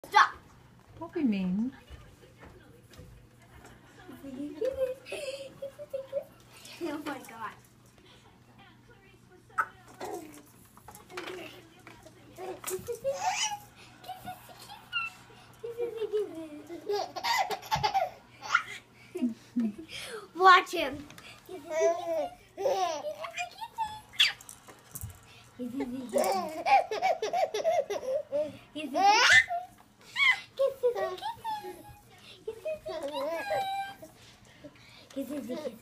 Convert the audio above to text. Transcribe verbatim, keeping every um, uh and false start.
Stop. Don't be mean. Oh my god. Watch him. Kisses, kisses.